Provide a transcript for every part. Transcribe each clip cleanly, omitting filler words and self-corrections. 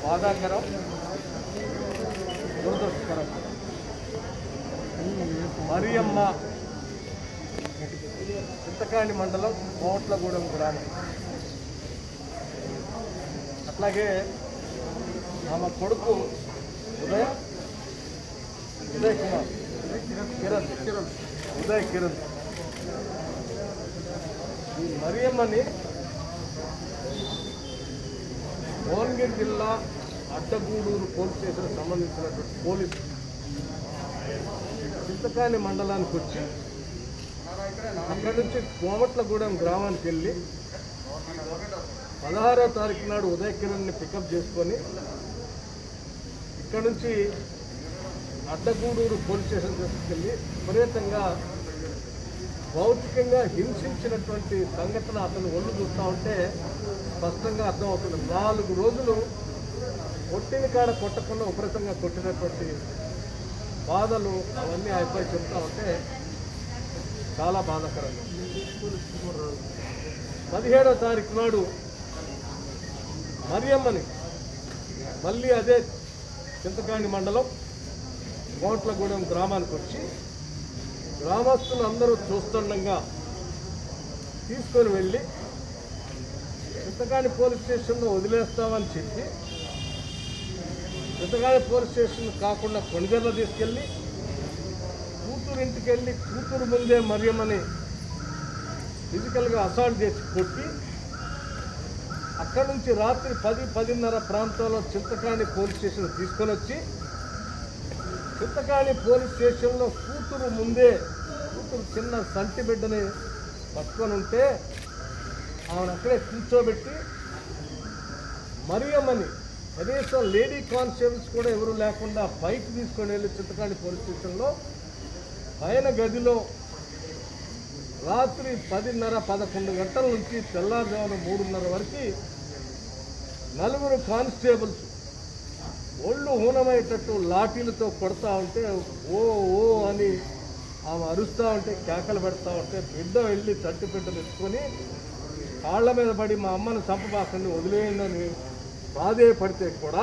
బాధాకరం, దురదృష్టకరం. మరియమ్మ చింతకాణి మండలం కోట్లగూడెం గ్రామం. అట్లాగే ఆమె కొడుకు ఉదయ్ కుమార్, ఉదయ్ కిరణ్. ఈ మరియమ్మని భువనగిరి జిల్లా అడ్డగూడూరు పోలీస్ స్టేషన్ సంబంధించినటువంటి పోలీసు చింతకాణి మండలానికి వచ్చి అక్కడి నుంచి కోమట్లగూడెం గ్రామానికి వెళ్ళి 16వ తారీఖు నాడు ఉదయ్ కిరణ్ని పికప్ చేసుకొని ఇక్కడ నుంచి అడ్డగూడూరు పోలీస్ స్టేషన్ తీసుకెళ్ళి విపరీతంగా భౌతికంగా హింసించినటువంటి సంఘటన అతను ఒళ్ళు చూస్తూ ఉంటే స్పష్టంగా అర్థమవుతుంది. 4 రోజులు కొట్టిన కాడ కొట్టకుండా విపరీతంగా కొట్టినటువంటి బాధలు అవన్నీ అయిపోయి చెప్తా ఉంటే చాలా బాధాకరంగా. 17వ తారీఖు నాడు మరియమ్మని మళ్ళీ అదే చింతకాణి మండలం కోట్లగూడెం గ్రామానికి వచ్చి గ్రామస్తులు అందరూ చూస్తుండగా తీసుకొని వెళ్ళి చింతకాణి పోలీస్ స్టేషన్లో వదిలేస్తామని చెప్పి చింతకాణి పోలీస్ స్టేషన్ కాకుండా కొణిజర్లో తీసుకెళ్ళి కూతురు ఇంటికి వెళ్ళి కూతురు ముందే మరియమ్మని ఫిజికల్గా అసాల్ట్ చేసి కొట్టి అక్కడి నుంచి రాత్రి 10-10:30 ప్రాంతంలో చింతకాణి పోలీస్ స్టేషన్ తీసుకొని వచ్చి చింతకాణి పోలీస్ స్టేషన్లో కూతురు ముందే కూతురు చిన్న సంటి బిడ్డని పట్టుకొని ఉంటే ఆమెను అక్కడే కూర్చోబెట్టి మరియమ్మని కనీసం లేడీ కానిస్టేబుల్స్ కూడా ఎవరు లేకుండా బైక్ తీసుకొని వెళ్ళి చింతకాణి పోలీస్ స్టేషన్లో పైన గదిలో రాత్రి 10:30-11 గంటల నుంచి తెల్లారుజామున 3:30 వరకు 4 కానిస్టేబుల్స్ ఒళ్ళు హూనమయ్యేటట్టు లాఠీలతో కొడతా ఉంటే ఓ ఓ అని ఆమె అరుస్తూ ఉంటే కేకలు పెడతా ఉంటే బిడ్డ వెళ్ళి తట్టి బిడ్డ తెచ్చుకొని కాళ్ళ మీద పడి మా అమ్మను చంపబాకండి వదిలేయండి బాధపడితే కూడా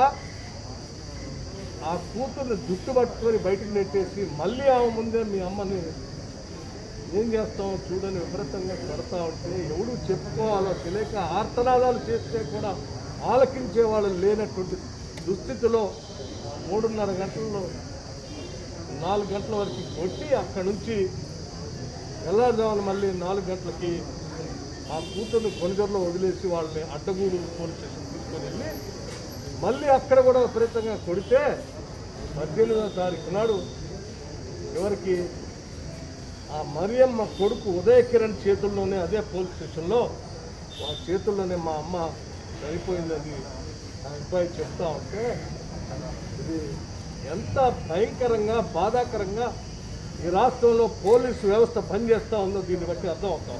ఆ కూతుర్ని జుట్టు పట్టుకొని బయటకు నెట్టేసి మళ్ళీ ఆమె ముందే మీ అమ్మని ఏం చేస్తామో చూడని విపరీతంగా కొడతా ఉంటే ఎవడు చెప్పుకోవాలో తెలియక ఆర్తనాదాలు చేస్తే కూడా ఆలకించే వాళ్ళు లేనటువంటి దుస్థితిలో 3:30 గంటల్లో 4 గంటల వరకు కొట్టి అక్కడి నుంచి తెల్లారుజామున మళ్ళీ 4 గంటలకి ఆ కూతుర్ని కొణిజర్లో వదిలేసి వాళ్ళని అడ్డగూడూరు పోలీస్ స్టేషన్ తీసుకొని వెళ్ళి మళ్ళీ అక్కడ కూడా విపరీతంగా కొడితే 18వ తారీఖు నాడు చివరికి ఆ మరియమ్మ కొడుకు ఉదయ్ కిరణ్ చేతుల్లోనే అదే పోలీస్ స్టేషన్లో వాళ్ళ చేతుల్లోనే మా అమ్మ చనిపోయిందని ఆ అబ్బాయి చెప్తా ఉంటే ఇది ఎంత భయంకరంగా బాధాకరంగా ఈ రాష్ట్రంలో పోలీసు వ్యవస్థ పనిచేస్తూ ఉందో దీన్ని బట్టి అర్థం అవుతాం.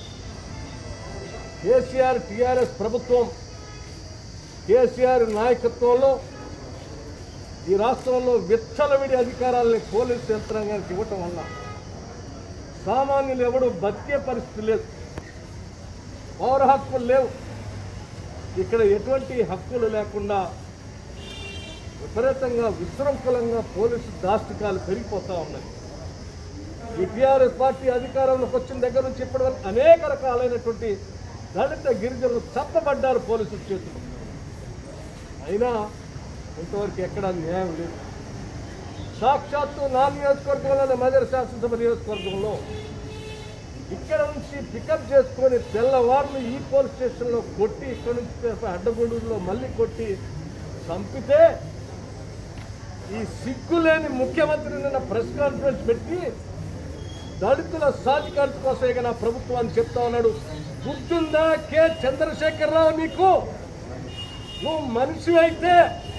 కేసీఆర్ టీఆర్ఎస్ ప్రభుత్వం కేసీఆర్ నాయకత్వంలో ఈ రాష్ట్రంలో విచ్చలవిడి అధికారాలని పోలీసు యంత్రాంగానికి ఇవ్వటం వల్ల సామాన్యులు ఎవడు బతికే పరిస్థితి లేదు, పౌర హక్కులు లేవు. ఇక్కడ ఎటువంటి హక్కులు లేకుండా విపరీతంగా విశృంఖలంగా పోలీసు దాష్టికాలు పెరిగిపోతూ ఉన్నాయి. ఈ టీఆర్ఎస్ పార్టీ అధికారంలోకి వచ్చిన దగ్గర నుంచి ఇప్పటివరకు అనేక రకాలైనటువంటి దళిత గిరిజనులు చంపబడ్డారు పోలీసుల చేతులు. అయినా ఇంతవరకు ఎక్కడా న్యాయం లేదు. సాక్షాత్తు నా నియోజకవర్గంలోనే మదర్ శాసనసభ నియోజకవర్గంలో ఇక్కడ నుంచి పికప్ చేసుకొని తెల్లవారులు ఈ పోలీస్ స్టేషన్లో కొట్టి ఇక్కడ నుంచి అడ్డగూడూరులో మళ్ళీ కొట్టి చంపితే ఈ సిగ్గులేని ముఖ్యమంత్రి నిన్న ప్రెస్ కాన్ఫరెన్స్ పెట్టి దళితుల సాధికారత కోసమే నా ప్రభుత్వాన్ని చెప్తా ఉన్నాడు. గుర్తుందా కె చంద్రశేఖరరావు, నీకు నువ్వు మనిషి అయితే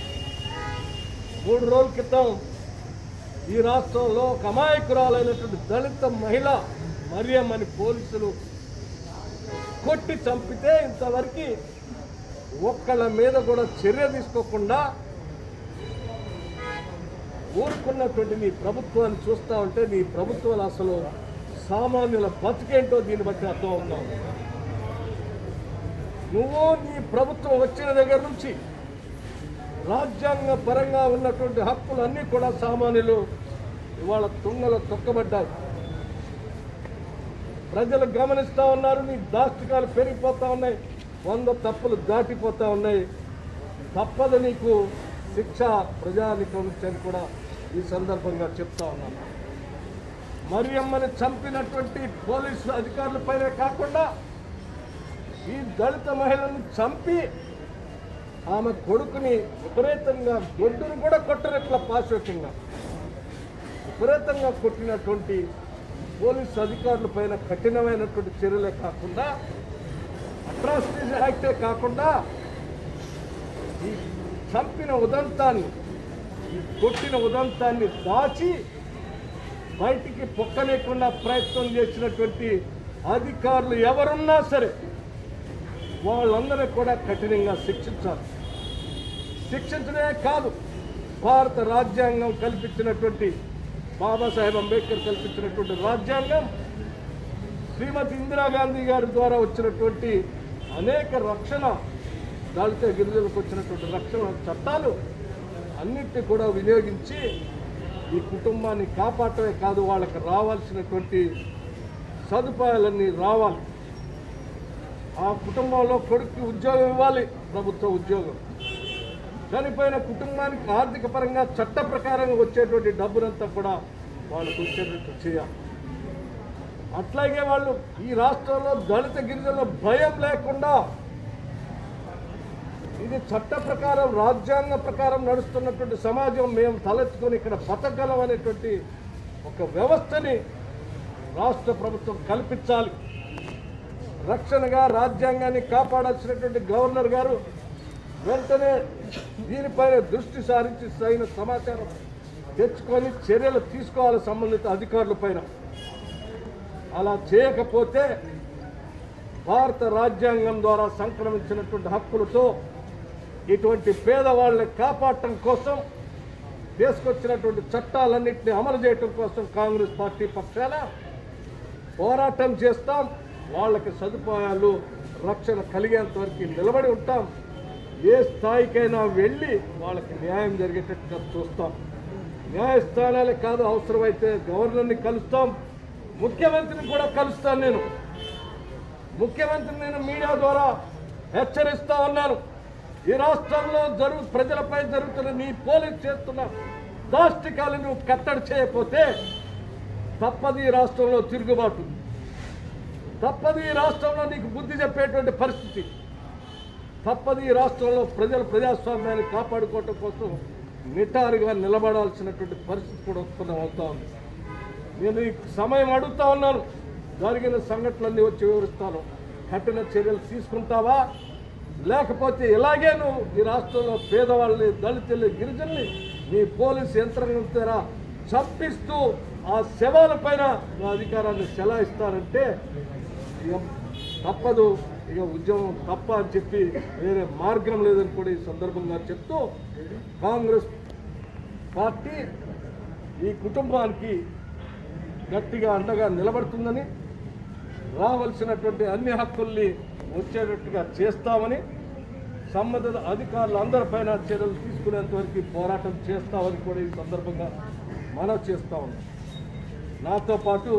3 రోజుల క్రితం ఈ రాష్ట్రంలో ఒక అమాయకురాలైనటువంటి దళిత మహిళ మరియమ్మని పోలీసులు కొట్టి చంపితే ఇంతవరకు ఒక్కళ్ళ మీద కూడా చర్య తీసుకోకుండా ఊరుకున్నటువంటి నీ ప్రభుత్వాన్ని చూస్తూ ఉంటే నీ ప్రభుత్వాలు అసలు సామాన్యుల బతికేంటో దీన్ని బట్టి అర్థం అవుతావు. నువ్వు నీ ప్రభుత్వం వచ్చిన దగ్గర నుంచి రాజ్యాంగ పరంగా ఉన్నటువంటి హక్కులన్నీ కూడా సామాన్యులు ఇవాళ తుంగలో తొక్కబడ్డాయి. ప్రజలు గమనిస్తూ ఉన్నారు. నీ దాష్టికాలు పెరిగిపోతూ ఉన్నాయి, 100 తప్పులు దాటిపోతూ ఉన్నాయి. తప్పదు నీకు శిక్ష ప్రజానికం నుంచి అని కూడా ఈ సందర్భంగా చెప్తా ఉన్నాను. మరియమ్మని చంపినటువంటి పోలీసు అధికారులపైనే కాకుండా ఈ దళిత మహిళను చంపి ఆమె కొడుకుని విపరీతంగా గొడ్డును కూడా కొట్టినట్ల పాశవికంగా విపరీతంగా కొట్టినటువంటి పోలీసు అధికారుల పైన కఠినమైనటువంటి చర్యలే కాకుండా అట్రాసిటీస్ యాక్టే కాకుండా ఈ చంపిన ఉదంతాన్ని, ఈ కొట్టిన ఉదంతాన్ని దాచి బయటికి పొక్కలేకుండా ప్రయత్నం చేసినటువంటి అధికారులు ఎవరున్నా సరే వాళ్ళందరూ కూడా కఠినంగా శిక్షించాలి. శిక్షించడమే కాదు, భారత రాజ్యాంగం కల్పించినటువంటి, బాబాసాహెబ్ అంబేద్కర్ కల్పించినటువంటి రాజ్యాంగం, శ్రీమతి ఇందిరాగాంధీ గారి ద్వారా వచ్చినటువంటి అనేక రక్షణ, దళిత గిరిజనులకు వచ్చినటువంటి రక్షణ చట్టాలు అన్నిటినీ కూడా వినియోగించి ఈ కుటుంబాన్ని కాపాడటమే కాదు, వాళ్ళకి రావాల్సినటువంటి సదుపాయాలన్నీ రావాలి. ఆ కుటుంబంలో కొడుక్కి ఉద్యోగం ఇవ్వాలి, ప్రభుత్వ ఉద్యోగం. చనిపోయిన కుటుంబానికి ఆర్థిక పరంగా చట్ట ప్రకారంగా వచ్చేటువంటి డబ్బునంతా కూడా వాళ్ళకు వచ్చేటట్టు చేయాలి. అట్లాగే వాళ్ళు ఈ రాష్ట్రంలో దళిత గిరిజనుల భయం లేకుండా, ఇది చట్ట ప్రకారం రాజ్యాంగ ప్రకారం నడుస్తున్నటువంటి సమాజం మేము తలెత్తుకొని ఇక్కడ బతకగలం అనేటువంటి ఒక వ్యవస్థని రాష్ట్ర ప్రభుత్వం కల్పించాలి. రక్షణగా రాజ్యాంగాన్ని కాపాడాల్సినటువంటి గవర్నర్ గారు వెంటనే దీనిపైన దృష్టి సారించి సరైన సమాచారం తెచ్చుకొని చర్యలు తీసుకోవాలి సంబంధిత అధికారులపైన. అలా చేయకపోతే భారత రాజ్యాంగం ద్వారా సంక్రమించినటువంటి హక్కులతో ఇటువంటి పేదవాళ్ళని కాపాడటం కోసం తీసుకొచ్చినటువంటి చట్టాలన్నింటినీ అమలు చేయటం కోసం కాంగ్రెస్ పార్టీ పక్షాన పోరాటం చేస్తాం. వాళ్ళకి సదుపాయాలు, రక్షణ కలిగేంత వరకు నిలబడి ఉంటాం. ఏ స్థాయికైనా వెళ్ళి వాళ్ళకి న్యాయం జరిగేటట్టుగా చూస్తాం. న్యాయస్థానాలే కాదు, అవసరమైతే గవర్నర్ని కలుస్తాం, ముఖ్యమంత్రిని కూడా కలుస్తాను. నేను ముఖ్యమంత్రిని మీడియా ద్వారా హెచ్చరిస్తా ఉన్నాను. ఈ రాష్ట్రంలో ప్రజలపై జరుగుతున్న నీ పోలీసు చేస్తున్న దాష్టికాలను నువ్వు కట్టడి చేయకపోతే తప్పదు ఈ రాష్ట్రంలో తిరుగుబాటు, తప్పదు ఈ రాష్ట్రంలో నీకు బుద్ధి చెప్పేటువంటి పరిస్థితి, తప్పదు ఈ రాష్ట్రంలో ప్రజల ప్రజాస్వామ్యాన్ని కాపాడుకోవటం కోసం నిటారుగా నిలబడాల్సినటువంటి పరిస్థితి కూడా ఉత్పన్నం అవుతా ఉంది. నేను ఈ సమయం అడుగుతా ఉన్నాను, జరిగిన సంఘటనలన్నీ వచ్చి వివరిస్తాను. కఠిన చర్యలు తీసుకుంటావా, లేకపోతే ఇలాగే నువ్వు ఈ రాష్ట్రంలో పేదవాళ్ళని, దళితుల్ని, గిరిజనుల్ని నీ పోలీసు యంత్రాంగం ద్వారా చంపిస్తూ ఆ శవాలపైన నా అధికారాన్ని చెలాయిస్తారంటే ఇక తప్పదు, ఇక ఉద్యమం తప్ప అని చెప్పి వేరే మార్గం లేదని కూడా ఈ సందర్భంగా చెప్తూ, కాంగ్రెస్ పార్టీ ఈ కుటుంబానికి గట్టిగా అండగా నిలబడుతుందని, రావాల్సినటువంటి అన్ని హక్కుల్ని వచ్చేటట్టుగా చేస్తామని, సంబంధిత అధికారులు అందరిపైన చర్యలు తీసుకునేంత వరకు పోరాటం చేస్తామని కూడా ఈ సందర్భంగా మనవి చేస్తూ ఉన్నాం. నాతో పాటు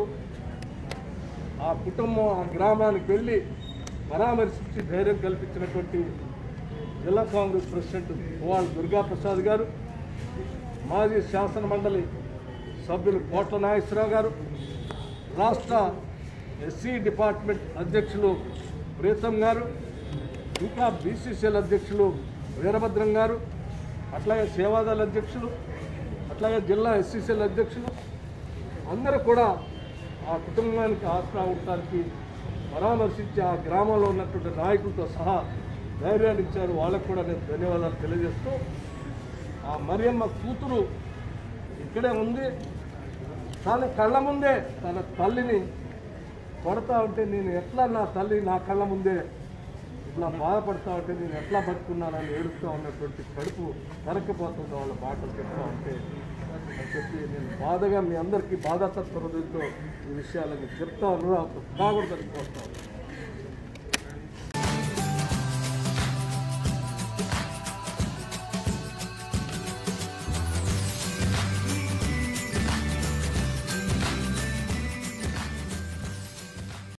ఆ కుటుంబం ఆ గ్రామానికి వెళ్ళి పరామర్శించి ధైర్యం కల్పించినటువంటి జిల్లా కాంగ్రెస్ ప్రెసిడెంట్ పువ్వాళ్ళ దుర్గాప్రసాద్ గారు, మాజీ శాసన మండలి సభ్యులు కోట్ల నాగేశ్వరరావు గారు, రాష్ట్ర ఎస్సీ డిపార్ట్మెంట్ అధ్యక్షులు ప్రీతం గారు, ఇంకా బీసీసీఎల్ అధ్యక్షులు వీరభద్రం గారు, అట్లాగే సేవాదళ అధ్యక్షులు, అట్లాగే జిల్లా ఎస్సీసీఎల్ అధ్యక్షులు అందరూ కూడా ఆ కుటుంబానికి ఆసరా ఉండటానికి పరామర్శించి ఆ గ్రామంలో ఉన్నటువంటి నాయకులతో సహా ధైర్యాన్ని ఇచ్చారు. వాళ్ళకు కూడా నేను ధన్యవాదాలు తెలియజేస్తూ, ఆ మరియమ్మ కూతురు ఇక్కడే ఉంది, తన కళ్ళ ముందే తన తల్లిని కొడతా ఉంటే నేను ఎట్లా, నా తల్లి నా కళ్ళ ముందే ఇట్లా బాధపడతా ఉంటే నేను ఎట్లా బతుకున్నానని ఏడుస్తూ ఉన్నటువంటి కడుపు కరక్కిపోతుంది వాళ్ళ మాటలు చెప్తా ఉంటే అని చెప్పి నేను బాధగా మీ అందరికీ బాధాతత్వ హృదయంతో ఈ విషయాలని చెప్తా ఉన్నాను. కాకూడదని కోరుతాను.